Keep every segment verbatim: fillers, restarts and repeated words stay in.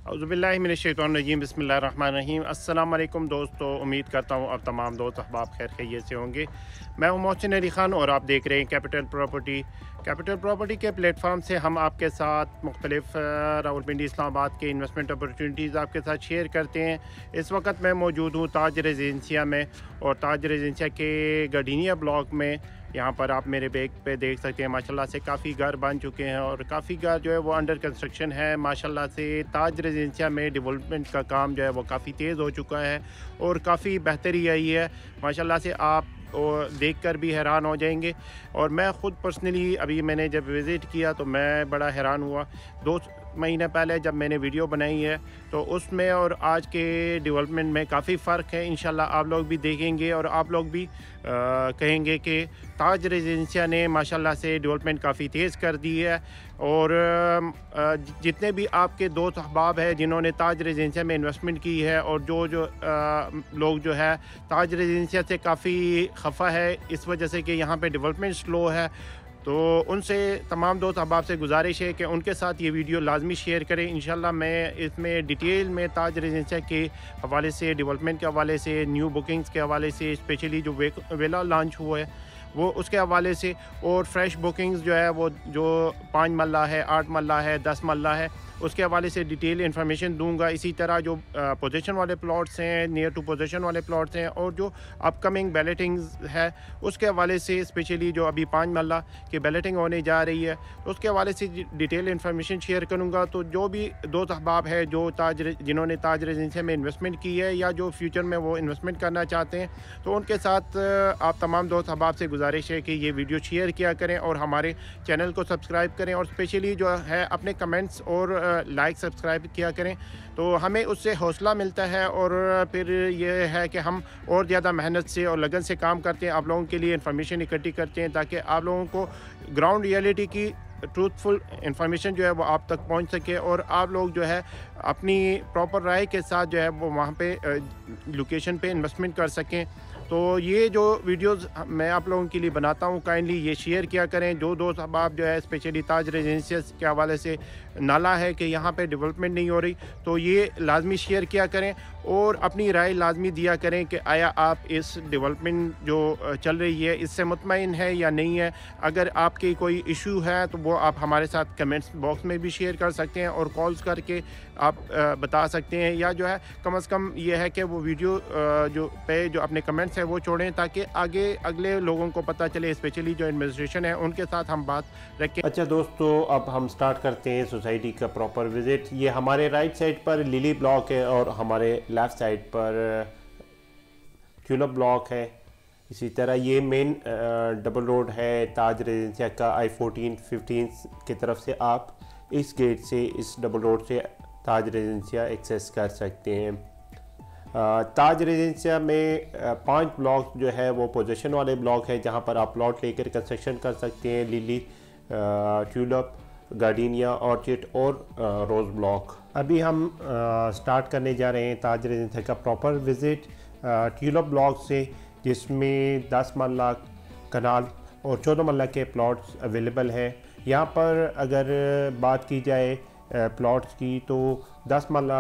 औज़ुबिल्लाहिमिनश्शैतानिर्रजीम बिस्मिल्लाहिर्रहमानिर्रहीम। अस्सलाम वालेकुम दोस्तों, उम्मीद करता हूँ अब तमाम दोस्त अहबाब खैर खैरियत से होंगे। मैं हूँ मोहसिन अली ख़ान और आप देख रहे हैं कैपिटल प्रॉपर्टी। कैपिटल प्रॉपर्टी के प्लेटफॉर्म से हम आपके साथ मुख्तलिफ रावलपिंडी इस्लामाबाद के इन्वेस्टमेंट अपॉर्चुनिटीज़ आपके साथ शेयर करते हैं। इस वक्त मैं मौजूद हूँ ताज रेजिडेंसिया में और ताज रेजिडेंसिया के गडीनिया ब्लॉक में। यहाँ पर आप मेरे बैक पे देख सकते हैं माशाल्लाह से काफ़ी घर बन चुके हैं और काफ़ी घर जो है वो अंडर कंस्ट्रक्शन है। माशाल्लाह से ताज रेजिडेंसिया में डेवलपमेंट का काम जो है वो काफ़ी तेज़ हो चुका है और काफ़ी बेहतरी आई है माशाल्लाह से। आप और देख कर भी हैरान हो जाएंगे। और मैं ख़ुद पर्सनली अभी मैंने जब विज़िट किया तो मैं बड़ा हैरान हुआ। दो महीने पहले जब मैंने वीडियो बनाई है तो उसमें और आज के डेवलपमेंट में काफ़ी फ़र्क है। इंशाल्लाह आप लोग भी देखेंगे और आप लोग भी आ, कहेंगे कि ताज रेजिडेंसिया ने माशाल्लाह से डेवलपमेंट काफ़ी तेज़ कर दी है। और आ, जितने भी आपके दोस्त अहबाब हैं जिन्होंने ताज रेजिडेंसिया में इन्वेस्टमेंट की है और जो जो आ, लोग जो है ताज रेजिडेंसिया से काफ़ी खफा है इस वजह से कि यहाँ पे डेवलपमेंट स्लो है, तो उनसे तमाम दोस्त अहबाब से गुजारिश है कि उनके साथ ये वीडियो लाजमी शेयर करें। इंशाल्लाह मैं इसमें डिटेल में ताज रेजिडेंसिया के हवाले से, डेवलपमेंट के हवाले से, न्यू बुकिंग्स के हवाले से, स्पेशली जो वे वेला लॉन्च हुआ है वो उसके हवाले से, और फ्रेश बुकिंग्स जो है वो जो पाँच मल्ला है, आठ मल्ला है, दस मल्ला है, उसके हवाले से डिटेल इन्फॉर्मेशन दूंगा। इसी तरह जो पोजीशन वाले प्लॉट्स हैं, नियर टू पोजीशन वाले प्लॉट्स हैं और जो अपकमिंग बैलेटिंग्स है उसके हवाले से, स्पेशली जो अभी पाँच मल्ला की बैलेटिंग होने जा रही है तो उसके हवाले से डिटेल इन्फॉर्मेशन शेयर करूँगा। तो जो भी दोस्त अहबाब है जो ताज जिन्होंने ताज रेजिडेंसिया में इन्वेस्टमेंट की है या जो फ्यूचर में वो इन्वेस्टमेंट करना चाहते हैं तो उनके साथ आप तमाम दोस्त अहबाब से गुजारिश है कि ये वीडियो शेयर किया करें और हमारे चैनल को सब्सक्राइब करें और स्पेशली जो है अपने कमेंट्स और लाइक सब्सक्राइब किया करें, तो हमें उससे हौसला मिलता है और फिर ये है कि हम और ज़्यादा मेहनत से और लगन से काम करते हैं, आप लोगों के लिए इन्फॉर्मेशन इकट्ठी करते हैं ताकि आप लोगों को ग्राउंड रियलिटी की ट्रूथफुल इन्फॉर्मेशन जो है वो आप तक पहुंच सके और आप लोग जो है अपनी प्रॉपर राय के साथ जो है वो वहाँ पे लोकेशन पे इन्वेस्टमेंट कर सकें। तो ये जो वीडियोस मैं आप लोगों के लिए बनाता हूँ काइंडली ये शेयर किया करें। जो दोस्त अहबाब जो है स्पेशली ताज रेजिडेंसिया के हवाले से नाला है कि यहाँ पे डेवलपमेंट नहीं हो रही तो ये लाजमी शेयर किया करें और अपनी राय लाजमी दिया करें कि आया आप इस डेवलपमेंट जो चल रही है इससे मुतमईन है या नहीं है। अगर आपके कोई इशू है तो वो आप हमारे साथ कमेंट्स बॉक्स में भी शेयर कर सकते हैं और कॉल्स करके आप बता सकते हैं, या जो है कम अज़ कम ये है कि वो वीडियो जो पे जो अपने कमेंट्स हैं वो छोड़ें ताकि आगे अगले लोगों को पता चले, स्पेशली जो एडमिनिस्ट्रेशन है उनके साथ हम बात रखें। अच्छा दोस्तों, अब हम स्टार्ट करते हैं सोसाइटी का प्रॉपर विज़िट। ये हमारे राइट साइड पर लिली ब्लॉक है और हमारे लेफ़्ट साइड पर ट्यूलिप ब्लॉक है। इसी तरह ये मेन डबल रोड है ताज रेजिडेंसिया का। आई फोर्टीन फिफ्टीन की तरफ से आप इस गेट से, इस डबल रोड से ताज रेजिडेंसिया एक्सेस कर सकते हैं। ताज रेजिडेंसिया में पांच ब्लॉक जो है वो पोजीशन वाले ब्लॉक है जहां पर आप प्लॉट लेकर कंस्ट्रक्शन कर सकते हैं। लिली, ट्यूलिप, गार्डनिया, ऑर्चिड और रोज़ ब्लॉक। अभी हम स्टार्ट करने जा रहे हैं ताज रेजिडेंसिया का प्रॉपर विज़िट ट्यूलिप ब्लॉक से, जिसमें दस मल्ला कनाल और चौदह मल्ला के प्लॉट्स अवेलेबल हैं। यहाँ पर अगर बात की जाए प्लॉट्स की तो दस मल्ला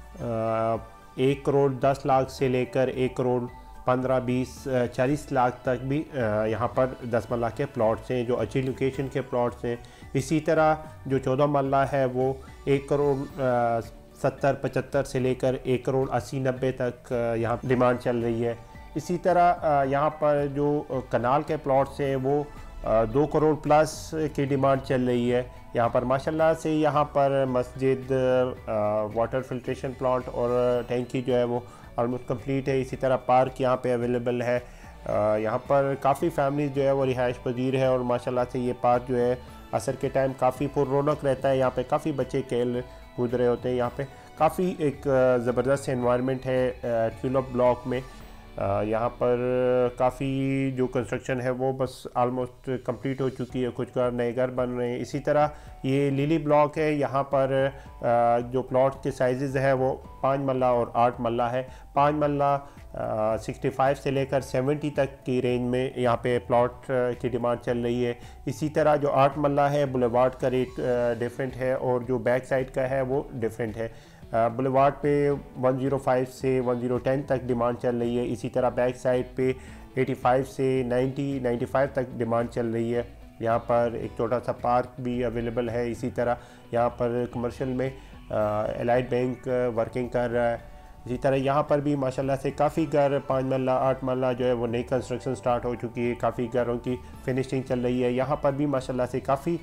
एक करोड़ दस लाख से लेकर एक करोड़ पंद्रह बीस चालीस लाख तक भी यहाँ पर दस मल्ला के प्लॉट्स हैं जो अच्छी लोकेशन के प्लॉट्स हैं। इसी तरह जो चौदह मल्ला है वो एक करोड़ सत्तर पचहत्तर से लेकर एक करोड़ अस्सी नब्बे तक यहाँ डिमांड चल रही है। इसी तरह यहाँ पर जो कनाल के प्लॉट्स हैं वो दो करोड़ प्लस की डिमांड चल रही है। यहाँ पर माशाल्लाह से यहाँ पर मस्जिद, वाटर फिल्ट्रेशन प्लांट और टैंकी जो है वो ऑलमोस्ट कंप्लीट है। इसी तरह पार्क यहाँ पे अवेलेबल है। यहाँ पर काफ़ी फैमिलीज जो है वो रिहाइश पजीर है और माशाल्लाह से ये पार्क जो है असर के टाइम काफ़ी पुररौनक रहता है। यहाँ पे काफ़ी बच्चे खेल कूद रहे होते हैं। यहाँ पे काफ़ी एक ज़बरदस्त एनवायरनमेंट है ट्यूलिप ब्लॉक में। यहाँ पर काफ़ी जो कंस्ट्रक्शन है वो बस आलमोस्ट कंप्लीट हो चुकी है, कुछ घर नए घर बन रहे हैं। इसी तरह ये लिली ब्लॉक है। यहाँ पर जो प्लॉट के साइज़ है वो पाँच मल्ला और आठ मल्ला है। पाँच मल्ला सिक्सटी फाइव से लेकर सेवेंटी तक की रेंज में यहाँ पे प्लॉट की डिमांड चल रही है। इसी तरह जो आठ मल्ला है बुलेवार्ड का रेट डिफरेंट है और जो बैक साइड का है वो डिफरेंट है। बुलेवार्ड पे वन ज़ीरो फाइव से वन ज़ीरो टेन तक डिमांड चल रही है। इसी तरह बैक साइड पे एटी फाइव से नाइंटी नाइंटी फाइव तक डिमांड चल रही है। यहाँ पर एक छोटा सा पार्क भी अवेलेबल है। इसी तरह यहाँ पर कमर्शियल में एलाइड बैंक वर्किंग कर रहा है। इसी तरह यहाँ पर भी माशाल्लाह से काफ़ी घर पाँच मल्ला आठ मल्ला जो है वो नई कंस्ट्रक्शन स्टार्ट हो चुकी है। काफ़ी घरों की फिनिशिंग चल रही है। यहाँ पर भी माशाल्लाह से काफ़ी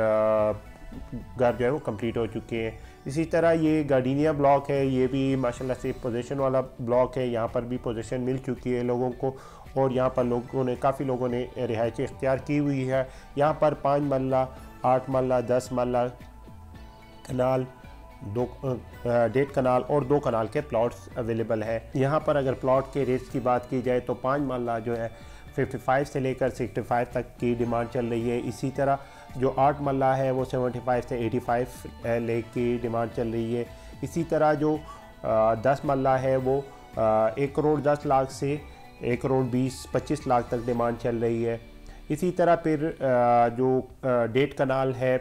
घर जो है वो कंप्लीट हो चुके हैं। इसी तरह ये गार्डिनिया ब्लॉक है, ये भी माशाल्लाह से पोजीशन वाला ब्लॉक है। यहाँ पर भी पोजीशन मिल चुकी है लोगों को और यहाँ पर लोगों ने काफ़ी लोगों ने रिहाइश इख्तियार की हुई है। यहाँ पर पाँच मल्ला आठ मल्ला दस मल्ला कनाल दो डेढ़ कनाल और दो कनाल के प्लॉट्स अवेलेबल है। यहाँ पर अगर प्लॉट के रेट्स की बात की जाए तो पाँच मल्ला जो है पचपन से लेकर पैंसठ तक की डिमांड चल रही है। इसी तरह जो आठ मल्ला है वो पचहत्तर से पचासी लेक की डिमांड चल रही है। इसी तरह जो दस मल्ला है वो एक करोड़ दस लाख से एक करोड़ बीस पच्चीस लाख तक डिमांड चल रही है। इसी तरह फिर जो डेढ़ कनाल है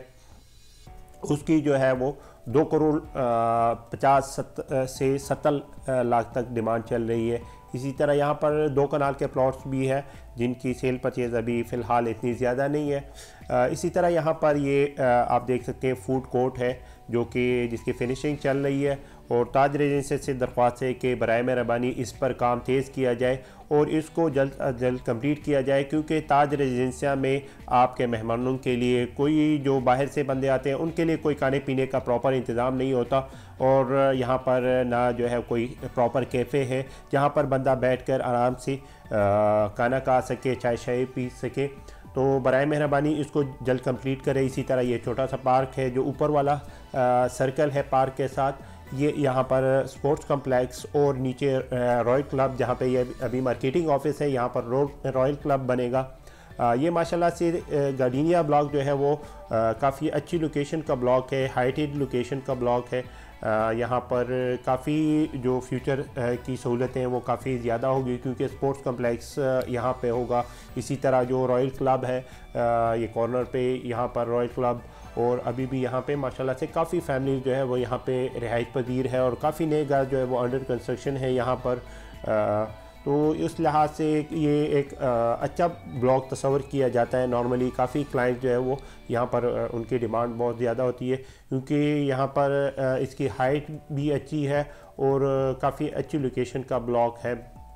उसकी जो है वो दो करोड़ पचास सत से सत्तर लाख तक डिमांड चल रही है। इसी तरह यहाँ पर दो कनाल के प्लॉट्स भी है जिनकी सेल परचेज़ अभी फ़िलहाल इतनी ज़्यादा नहीं है। इसी तरह यहाँ पर ये आप देख सकते हैं फूड कोर्ट है जो कि जिसकी फिनिशिंग चल रही है और ताज रेजिडेंसी से दरख्वास्त है कि बराए मेहरबानी इस पर काम तेज़ किया जाए और इसको जल्द अज जल्द कंप्लीट किया जाए, क्योंकि ताज रेजिडेंसिया में आपके मेहमानों के लिए कोई जो बाहर से बंदे आते हैं उनके लिए कोई खाने पीने का प्रॉपर इंतज़ाम नहीं होता और यहाँ पर ना जो है कोई प्रॉपर कैफ़े है जहाँ पर बंदा बैठकर आराम से खाना खा सके, चाय शाय पी सके। तो बराए मेहरबानी इसको जल्द कंप्लीट करें। इसी तरह ये छोटा सा पार्क है जो ऊपर वाला आ, सर्कल है पार्क के साथ, ये यहाँ पर स्पोर्ट्स कम्प्लेक्स और नीचे रॉयल क्लब जहाँ पे ये अभी मार्केटिंग ऑफिस है, यहाँ पर रॉयल क्लब बनेगा। आ, ये माशाल्लाह से गार्डिनिया ब्लॉक जो है वो काफ़ी अच्छी लोकेशन का ब्लॉक है, हाइटेड लोकेशन का ब्लॉक है। यहाँ पर काफ़ी जो फ्यूचर की सहूलतें हैं वो काफ़ी ज़्यादा होगी क्योंकि स्पोर्ट्स कम्प्लेक्स यहाँ पे होगा। इसी तरह जो रॉयल क्लब है ये कॉर्नर पे यहाँ पर रॉयल क्लब, और अभी भी यहाँ पे माशाल्लाह से काफ़ी फैमिली जो है वो यहाँ पे रिहाइश पजीर है और काफ़ी नए घर जो है वो अंडर कंस्ट्रक्शन है यहाँ पर। आ, तो इस लिहाज से ये एक अच्छा ब्लॉक तस्वर किया जाता है। नॉर्मली काफ़ी क्लाइंट जो है वो यहाँ पर उनकी डिमांड बहुत ज़्यादा होती है क्योंकि यहाँ पर इसकी हाइट भी अच्छी है और काफ़ी अच्छी लोकेशन का ब्लॉक है।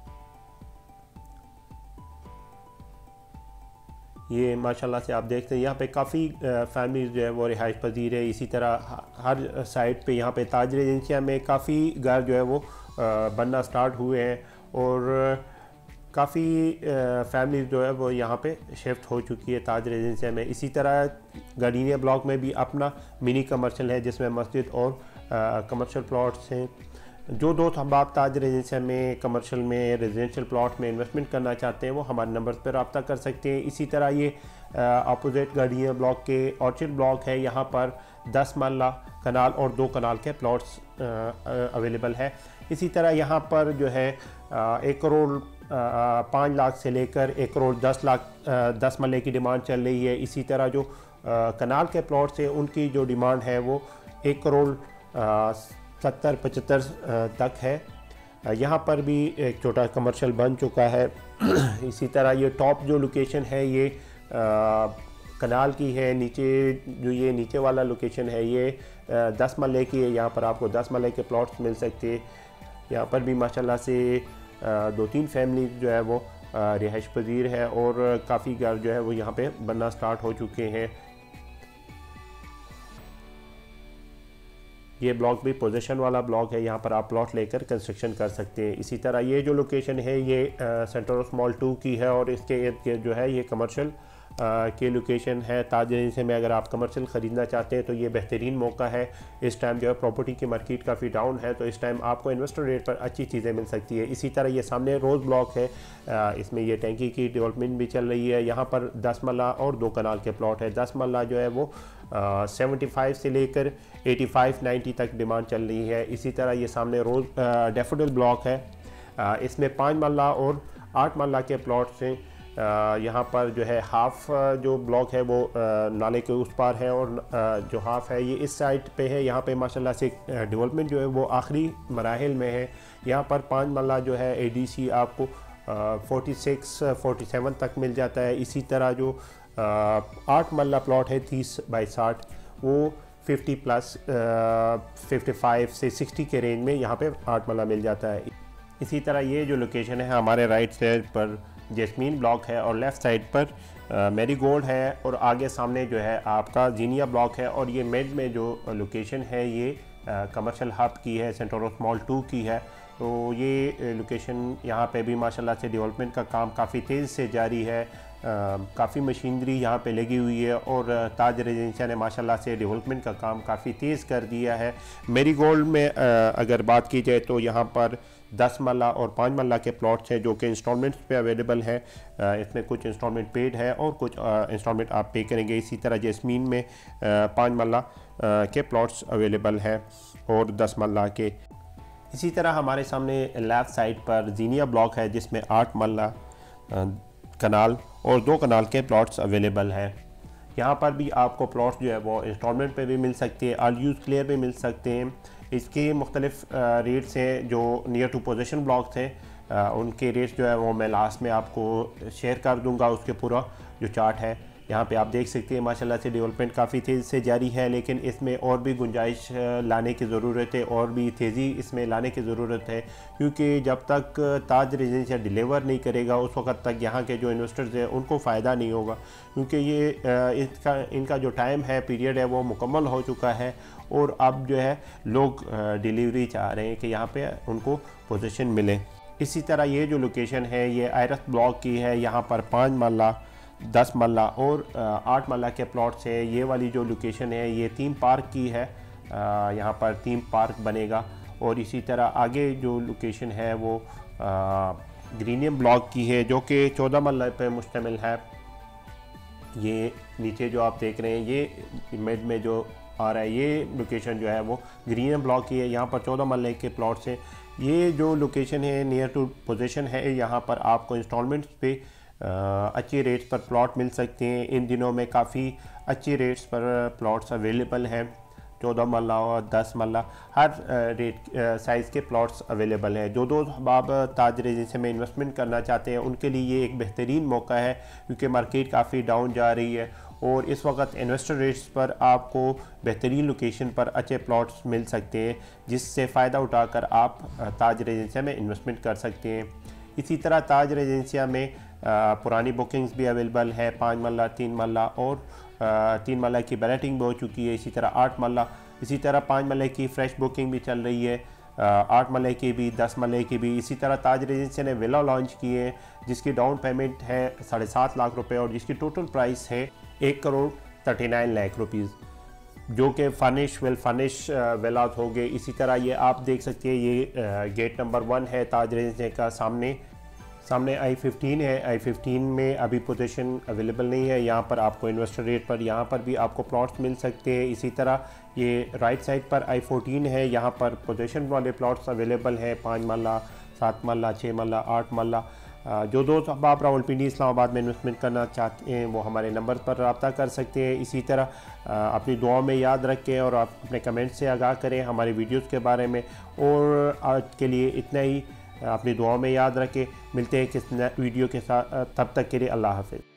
ये माशाल्लाह से आप देखते हैं यहाँ पे काफ़ी फैमिली जो है वो रिहाइश पजीर है। इसी तरह हर साइड पे यहाँ पे ताज रेजिडेंसिया में काफ़ी घर जो है वो बनना स्टार्ट हुए हैं और काफ़ी फैमिली जो है वो यहाँ पे शिफ्ट हो चुकी है ताज रेजिडेंसिया में। इसी तरह गार्डिनिया ब्लॉक में भी अपना मिनी कमर्शियल है जिसमें मस्जिद और कमर्शियल प्लॉट्स हैं। जो दोस्त हम आप ताज रेजिडेंसिया में कमर्शियल में रेजिडेंशियल प्लॉट में इन्वेस्टमेंट करना चाहते हैं वो हमारे नंबर पर रब्ता कर सकते हैं। इसी तरह ये अपोजिट गार्डिनिया ब्लॉक के ऑर्चिड ब्लॉक है, यहाँ पर दस मरला कनाल और दो कनाल के प्लॉट्स अवेलेबल है। इसी तरह यहाँ पर जो है एक करोड़ पाँच लाख से लेकर एक करोड़ दस लाख दस मरले की डिमांड चल रही है। इसी तरह जो कनाल के प्लॉट्स हैं उनकी जो डिमांड है वो एक करोड़ सत्तर पचहत्तर तक है। यहाँ पर भी एक छोटा कमर्शियल बन चुका है। इसी तरह ये टॉप जो लोकेशन है ये आ, कनाल की है, नीचे जो ये नीचे वाला लोकेशन है ये आ, दस मरले की है। यहाँ पर आपको दस मरले के प्लॉट्स मिल सकते हैं। यहाँ पर भी माशाल्लाह से आ, दो तीन फैमिली जो है वो रिहाइश पजीर है और काफ़ी घर जो है वो यहाँ पे बनना स्टार्ट हो चुके हैं। ये ब्लॉक भी पोजीशन वाला ब्लॉक है, यहाँ पर आप प्लॉट लेकर कंस्ट्रक्शन कर सकते हैं। इसी तरह ये जो लोकेशन है ये सेंटर ऑफ मॉल टू की है और इसके इर्द गिर्द जो है ये कमर्शियल के लोकेशन है। ताज रेजिडेंसी में अगर आप कमर्शियल ख़रीदना चाहते हैं तो ये बेहतरीन मौका है। इस टाइम जो है प्रॉपर्टी की मार्केट काफ़ी डाउन है, तो इस टाइम आपको इन्वेस्टर रेट पर अच्छी चीज़ें मिल सकती है। इसी तरह ये सामने रोज़ ब्लॉक है, इसमें ये टैंकी की डेवलपमेंट भी चल रही है। यहाँ पर दस मरला और दो कनाल के प्लॉट है। दस मरला जो है वो सेवेंटी फाइव से लेकर एटी फाइव नाइन्टी तक डिमांड चल रही है। इसी तरह ये सामने रोज़ डैफोडिल ब्लॉक है, आ, इसमें पाँच मरला और आठ मरला के प्लॉट्स हैं। यहाँ पर जो है हाफ़ जो ब्लॉक है वो आ, नाले के उस पार है और आ, जो हाफ़ है ये इस साइड पे है। यहाँ पे माशाल्लाह से डेवलपमेंट जो है वो आखिरी मराहिल में है। यहाँ पर पाँच मरला जो है एडीसी आपको फोर्टी सिक्स फोर्टी सेवन तक मिल जाता है। इसी तरह जो आ, आठ मरला प्लॉट है तीस बाई साठ, वो फिफ्टी प्लस फिफ्टी फाइव से सिक्सटी के रेंज में यहाँ पे आठ मरला मिल जाता है। इसी तरह ये जो लोकेशन है हमारे राइट साइड पर जैस्मीन ब्लॉक है और लेफ़्ट साइड पर मेरी गोल्ड है और आगे सामने जो है आपका जीनिया ब्लॉक है। और ये मिड में जो लोकेशन है ये कमर्शियल हब की है, सेंटोरस मॉल टू की है। तो ये लोकेशन यहाँ पे भी माशाल्लाह से डेवलपमेंट का काम काफ़ी तेज़ से जारी है। काफ़ी मशीनरी यहाँ पे लगी हुई है और ताज रेजिडेंसी ने माशाल्लाह से डेवलपमेंट का काम काफ़ी तेज़ कर दिया है। मेरी गोल्ड में आ, अगर बात की जाए तो यहाँ पर दस मरला और पाँच मरला के प्लॉट्स हैं जो कि इंस्टॉलमेंट्स पे अवेलेबल है। इसमें कुछ इंस्टॉलमेंट पेड है और कुछ इंस्टॉलमेंट आप पे करेंगे। इसी तरह जैस्मीन में पाँच मरला के प्लॉट्स अवेलेबल है और दस मरला के। इसी तरह हमारे सामने लेफ़्ट साइड पर जीनिया ब्लॉक है जिसमें आठ मरला कनाल और दो कनाल के प्लॉट्स अवेलेबल है। यहाँ पर भी आपको प्लॉट्स जो है वो इंस्टॉलमेंट पे भी मिल सकते हैं, ऑल यूज़ क्लियर भी मिल सकते हैं। इसके मुख्तलिफ रेट्स हैं। जो नियर टू पोजीशन ब्लॉक्स हैं उनके रेट्स जो है वो मैं लास्ट में आपको शेयर कर दूंगा, उसके पूरा जो चार्ट है। यहाँ पे आप देख सकते हैं माशाल्लाह से डेवलपमेंट काफ़ी तेज़ी से जारी है, लेकिन इसमें और भी गुंजाइश लाने की ज़रूरत है और भी तेज़ी इसमें लाने की ज़रूरत है, क्योंकि जब तक ताज रेजिडेंसी डिलीवर नहीं करेगा उस वक्त तक यहाँ के जो इन्वेस्टर्स हैं उनको फ़ायदा नहीं होगा, क्योंकि ये इसका इनका जो टाइम है पीरियड है वो मुकम्मल हो चुका है और अब जो है लोग डिलीवरी चाह रहे हैं कि यहाँ पे उनको पोजीशन मिले। इसी तरह ये जो लोकेशन है ये आयरस ब्लॉक की है। यहाँ पर पाँच मरला, दस मरला और आठ मरला के प्लॉट्स है। ये वाली जो लोकेशन है ये तीन पार्क की है, यहाँ पर तीन पार्क बनेगा। और इसी तरह आगे जो लोकेशन है वो ग्रीनियम ब्लॉक की है जो कि चौदह मरला पे मुश्तमिल है। ये नीचे जो आप देख रहे हैं ये मिड में जो आ रहा है ये लोकेशन जो है वो ग्रीनियम ब्लॉक की है। यहाँ पर चौदह मरले के प्लॉट्स हैं। ये जो लोकेशन है नियर टू पोजीशन है, यहाँ पर आपको इंस्टॉलमेंट्स पे अच्छी रेट्स पर प्लॉट मिल सकते हैं। इन दिनों में काफ़ी अच्छी रेट्स पर प्लॉट्स अवेलेबल हैं। चौदह मरला और दस मरला हर रेट साइज़ के प्लॉट्स अवेलेबल हैं। जो दोस्त अहबाब ताज रेजिडेंसी में इन्वेस्टमेंट करना चाहते हैं उनके लिए ये एक बेहतरीन मौका है, क्योंकि मार्केट काफ़ी डाउन जा रही है और इस वक्त इन्वेस्टर रेट्स पर आपको बेहतरीन लोकेशन पर अच्छे प्लॉट्स मिल सकते हैं, जिससे फ़ायदा उठाकर आप ताज रेजिडेंसी में इन्वेस्टमेंट कर सकते हैं। इसी तरह ताज रेजिडेंसी में आ, पुरानी बुकिंग्स भी अवेलेबल है। पाँच मरला, तीन मरला और आ, तीन मरला की बैलेटिंग भी हो चुकी है। इसी तरह आठ मरला, इसी तरह पाँच मरले की फ़्रेश बुकिंग भी चल रही है, आठ मरले की भी, दस मरले की भी। इसी तरह ताज रेजिडेंसी ने विला लॉन्च की है जिसकी डाउन पेमेंट है साढ़े सात लाख रुपए और जिसकी टोटल प्राइस है एक crore thirty nine lakh rupees, जो कि फर्निश वेल फर्निश विलास हो गए। इसी तरह ये आप देख सकते हैं ये गेट नंबर वन है ताज रेजिडेंसी का। सामने सामने आई फिफ्टीन है। आई फिफ्टीन में अभी पोजीशन अवेलेबल नहीं है। यहाँ पर आपको इन्वेस्टर रेट पर यहाँ पर भी आपको प्लॉट्स मिल सकते हैं। इसी तरह ये राइट साइड पर आई फोर्टीन है। यहाँ पर पोजीशन वाले प्लॉट्स अवेलेबल हैं, पाँच मरला, सात मरला, छः मरला, आठ मरला। जो दोस्त अहबाब रावलपिंडी इस्लामाबाद में इन्वेस्टमेंट करना चाहते हैं वो हमारे नंबर पर रब्ता कर सकते हैं। इसी तरह अपनी दुआओं में याद रखें और आप अपने कमेंट से आगाह करें हमारे वीडियोस के बारे में। और आज के लिए इतना ही, अपनी दुआओं में याद रखें। मिलते हैं किस नए वीडियो के साथ, तब तक के लिए अल्लाह हाफ़िज़।